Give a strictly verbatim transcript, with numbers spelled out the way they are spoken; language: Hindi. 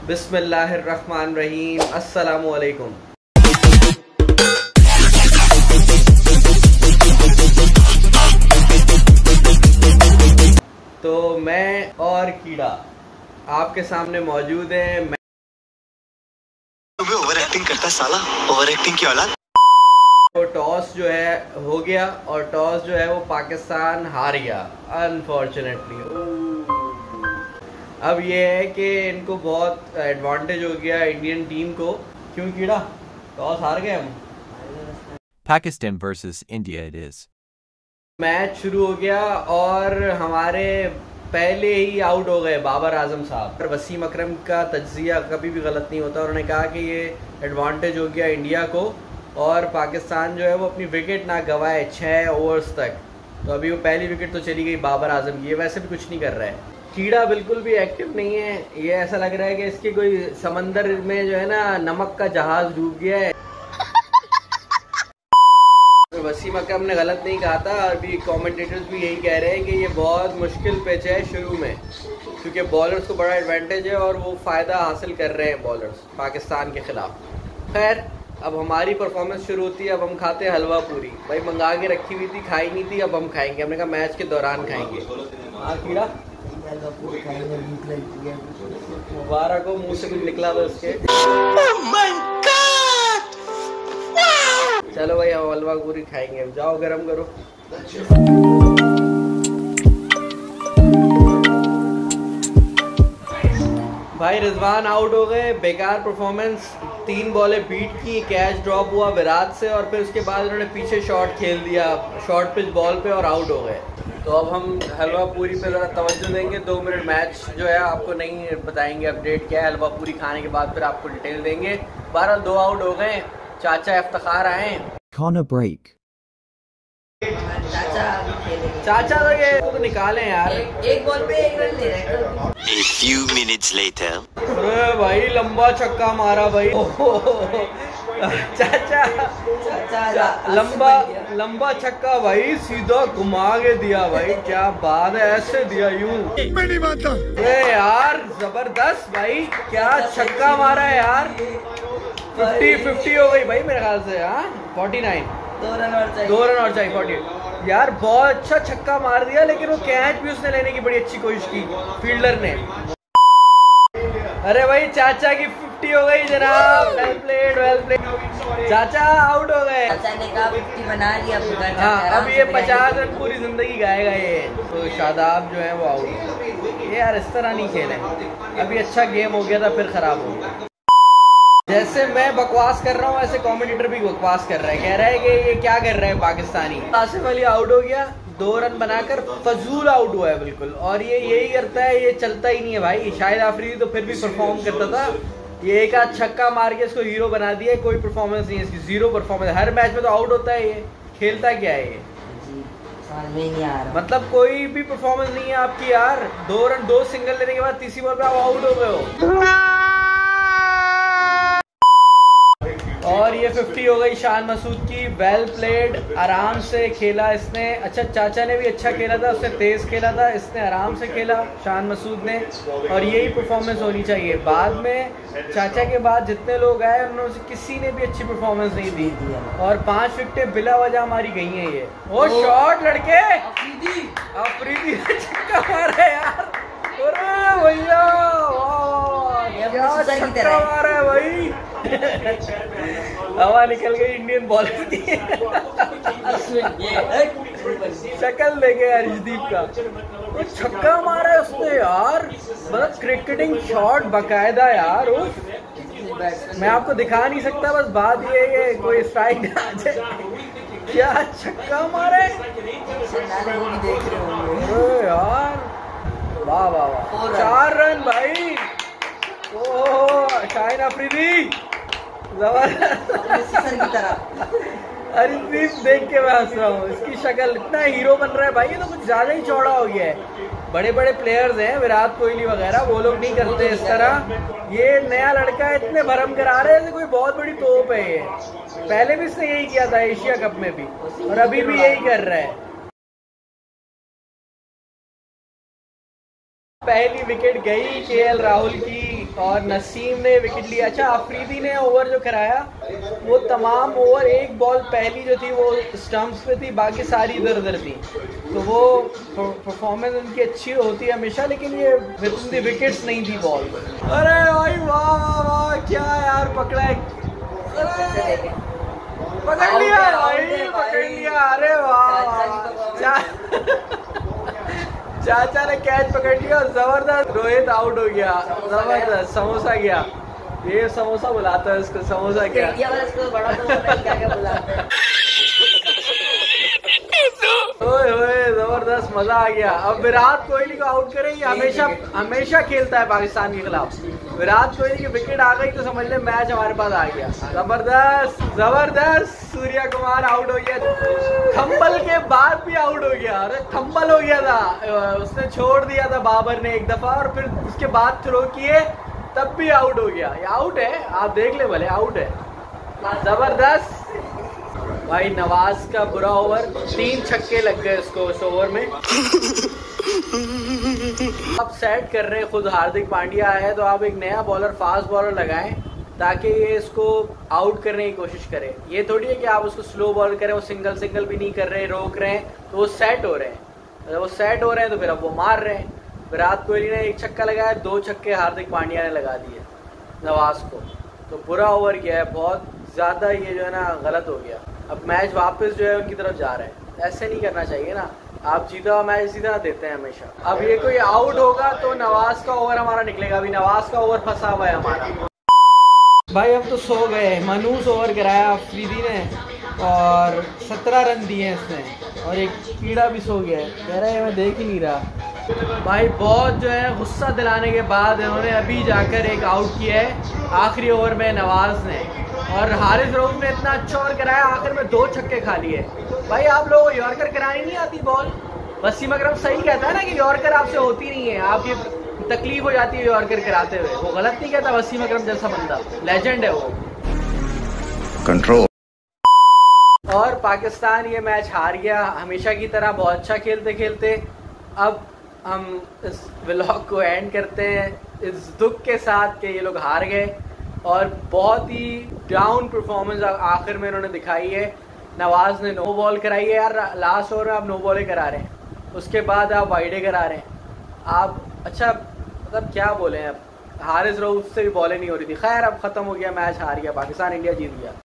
बिस्मिल्लाहिर्रहमानिर्रहीम, अस्सलामुअलैकुम। तो मैं और कीड़ा आपके सामने मौजूद है। मैं ओवर एक्टिंग करता है साला, ओवर एक्टिंग की औलाद। तो टॉस जो है हो गया और टॉस जो है वो पाकिस्तान हार गया अनफॉर्चुनेटली। अब ये है कि इनको बहुत एडवांटेज हो गया इंडियन टीम को। क्यों कीड़ा, टॉस हार गए हम। Pakistan versus India it is. Match शुरू हो गया और हमारे पहले ही आउट हो गए बाबर आजम साहब। वसीम अकरम का तज्जिया कभी भी गलत नहीं होता। उन्होंने कहा कि ये एडवांटेज हो गया इंडिया को और पाकिस्तान जो है वो अपनी विकेट ना गवाए छः ओवर्स तक। तो अभी वो पहली विकेट तो चली गई बाबर आजम की। ये वैसे भी कुछ नहीं कर रहा है। कीड़ा बिल्कुल भी एक्टिव नहीं है। ये ऐसा लग रहा है कि इसके कोई समंदर में जो है ना नमक का जहाज डूब गया है। वसीम अकरम ने गलत नहीं कहा था। अभी कमेंटेटर्स भी यही कह रहे हैं कि ये बहुत मुश्किल पिच है शुरू में, क्योंकि बॉलर्स को बड़ा एडवांटेज है और वो फ़ायदा हासिल कर रहे हैं बॉलर्स पाकिस्तान के ख़िलाफ़। खैर अब हमारी परफॉर्मेंस शुरू होती है। अब हम खाते हैं हलवा पूरी। भाई मंगा के रखी हुई थी, खाई नहीं थी, अब हम खाएंगे। हमने कहा मैच के दौरान खाएंगे। हाँ कीड़ा मुबारक हो, मुँह से कुछ निकला था उसके। चलो भाई हम हलवा पूरी खाएंगे। जाओ गरम करो। भाई रिजवान आउट हो गए, बेकार परफॉर्मेंस। तीन बॉलें बीट की, कैच ड्रॉप हुआ विराट से और फिर उसके बाद उन्होंने पीछे शॉट खेल दिया शॉर्ट पिच बॉल पे और आउट हो गए। तो अब हम हलवा पूरी पे ज़रा तवज्जो देंगे। दो मिनट मैच जो है आपको नहीं बताएंगे अपडेट क्या है। हलवा पूरी खाने के बाद फिर आपको डिटेल देंगे। बहरहाल दो आउट हो गए। चाचा इफ्तिखार आए। Corner break. चाचा चाचा तो ये तो निकालें यार। एक, एक बॉल पे एक रन ले रहे हैं। A few minutes later. अरे भाई लंबा छक्का मारा भाई। चाचा चाचा लंबा लंबा छक्का भाई, सीधा घुमा के दिया भाई। क्या बात है, ऐसे दिया यूं। मैं नहीं मानता। अरे यार जबरदस्त भाई, क्या छक्का मारा है यार। फिफ्टी फिफ्टी हो गई भाई मेरे ख्याल से। हाँ फोर्टी नाइन, दो रन और चाहिए। दो रन और चाहिए। फोर्टी यार बहुत अच्छा छक्का मार दिया, लेकिन वो कैच भी उसने लेने की बड़ी अच्छी कोशिश की फील्डर ने। अरे भाई चाचा की फिफ्टी हो गई जनाब। Well played, well played. चाचा आउट हो गए। चाचा ने कहा फिफ्टी बना लिया। हाँ अब ये पचास रन पूरी जिंदगी गाएगा ये। तो शादाब जो है वो आउट। ये यार इस तरह नहीं खेले। अभी अच्छा गेम हो गया था फिर खराब हो गया। जैसे मैं बकवास कर रहा हूँ ऐसे कमेंटेटर भी बकवास कर रहा है। कह रहा है कि ये क्या कर रहा है पाकिस्तानी। आसिफ अली आउट हो गया, दो रन बनाकर फजूल आउट हुआ है बिल्कुल। और ये यही करता है, ये चलता ही नहीं है भाई। शाहिद आफरीदी तो फिर भी परफॉर्म करता था। ये एक आध छक्का मार के इसको हीरो बना दिया। कोई परफॉर्मेंस नहीं है इसकी, जीरो परफॉर्मेंस। हर मैच में तो आउट होता है ये। खेलता क्या है ये, समझ में नहीं आ रहा। मतलब कोई भी परफॉर्मेंस नहीं है आपकी यार। दो रन दो सिंगल लेने के बाद तीसरी बॉल पे आप आउट हो गए हो। और ये फिफ्टी हो गई शान मसूद की। वेल प्लेड, आराम से खेला इसने। अच्छा चाचा ने भी अच्छा खेला था, उसने तेज खेला था, इसने आराम से खेला शान मसूद ने। और यही परफॉर्मेंस होनी चाहिए। बाद में चाचा के बाद जितने लोग आए उन्होंने किसी ने भी अच्छी परफॉर्मेंस नहीं दी और पांच विकेटें बिला वजह हमारी गई हैं ये। वो शॉट लड़के अफरीदी अफरीदी ने छक्का मारा यार। अरे भैया क्या छक्का मारा है भाई। हवा निकल गई इंडियन बॉलर की। शक्ल देखे अर्शदीप का, वो छक्का मारा है उसने यार। मतलब क्रिकेटिंग शॉट बकायदा यार। उफ मैं आपको दिखा नहीं सकता, बस बात ये है कोई स्ट्राइक ना आ जाए। क्या छक्का मारा है वो भी देख रहे होंगे। अरे यार वाह वाह वाह। चार रन भाई। ओह शाहिद अफरीदी जबरदस्त की तरह। अर्शदीप देख के मैं हंस रहा हूँ। इसकी शक्ल इतना हीरो बन रहा है भाई। ये तो कुछ ज्यादा ही चौड़ा हो गया है। बड़े बड़े प्लेयर्स हैं विराट कोहली वगैरह, वो लोग नहीं करते इस तरह। ये नया लड़का है, इतने भरम करा रहे हैं कोई बहुत बड़ी तोप है ये। पहले भी इसने यही किया था एशिया कप में भी और अभी भी यही कर रहा है। पहली विकेट गई केएल राहुल की और नसीम ने विकेट लिया। अच्छा, अफरीदी ने ओवर जो कराया वो तमाम ओवर एक बॉल पहली जो थी वो स्टंप्स पे थी, बाकी सारी इधर उधर थी, तो वो परफॉर्मेंस उनकी अच्छी होती है हमेशा, लेकिन ये विद विकेट्स नहीं थी बॉल। अरे भाई वाह वाह वाह, क्या यार पकड़ा है, पकड़ लिया भाई, पकड़ लिया। अरे वाह, चाचा ने कैच पकड़ लिया, जबरदस्त। रोहित आउट हो गया, जबरदस्त। समोसा गया, ये समोसा बुलाता है इसको, समोसा क्या, ओए ओए जबरदस्त, मजा आ गया। अब विराट कोहली को आउट करें, ये हमेशा हमेशा खेलता है पाकिस्तान के खिलाफ। विराट कोहली की विकेट आ गई तो समझ ले मैच हमारे पास आ गया। जबरदस्त जबरदस्त, सूर्या कुमार आउट हो गया, थंबल के बाद भी आउट हो गया। अरे थंबल हो गया था, उसने छोड़ दिया था बाबर ने एक दफा, और फिर उसके बाद थ्रो किए तब भी आउट हो गया। ये आउट है, आप देख ले भले, आउट है। जबरदस्त भाई, नवाज का बुरा ओवर, तीन छक्के लग गए उसको उस ओवर में। अब सेट कर रहे हैं खुद, हार्दिक पांड्या है तो आप एक नया बॉलर, फास्ट बॉलर लगाएं ताकि ये इसको आउट करने की कोशिश करे। ये थोड़ी है कि आप उसको स्लो बॉल करें, वो सिंगल सिंगल भी नहीं कर रहे, रोक रहे हैं, तो वो सेट हो रहे हैं। अगर वो सेट हो रहे हैं तो फिर अब वो मार रहे हैं। विराट कोहली ने एक छक्का लगाया, दो छक्के हार्दिक पांड्या ने लगा दिए नवाज को, तो बुरा ओवर किया है बहुत ज़्यादा, ये जो है ना गलत हो गया। अब मैच वापस जो है उनकी तरफ जा रहे हैं, ऐसे नहीं करना चाहिए ना, आप जीता हुआ मैच इसी तरह देते हैं हमेशा। अब ये कोई आउट होगा तो नवाज का ओवर हमारा निकलेगा, अभी नवाज का ओवर फंसा हुआ है हमारा। भाई हम तो सो गए, मनूस ओवर कराया अफरीदी ने और सत्रह रन दिए इसने, और एक कीड़ा भी सो गया है, कह रहा है मैं देख ही नहीं रहा। भाई बहुत जो है गुस्सा दिलाने के बाद इन्होंने अभी जाकर एक आउट किया है आखिरी ओवर में नवाज ने, और हारिस रऊफ ने इतना अच्छा ओवर कराया, आखिर में दो छक्के खा लिए। भाई आप लोगों को यॉर्कर करानी नहीं आती बॉल, वसीम अकरम सही कहता है ना कि यॉर्कर आपसे होती नहीं है, आपकी तकलीफ हो जाती है यॉर्कर कराते हुए, वो गलत नहीं कहता। वसीम अकरम जैसा बंदा लेजेंड है वो, कंट्रोल। और पाकिस्तान ये मैच हार गया हमेशा की तरह, बहुत अच्छा खेलते खेलते। अब हम इस व्लॉग को एंड करते हैं इस दुख के साथ कि ये लोग हार गए, और बहुत ही डाउन परफॉर्मेंस आखिर में इन्होंने दिखाई है। नवाज ने नो बॉल कराई है यार, लास्ट ओवर में आप नो बॉलें करा रहे हैं, उसके बाद आप वाइडे करा रहे हैं आप। अच्छा मतलब क्या बोले, अब हारिस रऊफ से भी बॉलें नहीं हो रही थी। खैर अब ख़त्म हो गया मैच, हार गया पाकिस्तान, इंडिया जीत गया।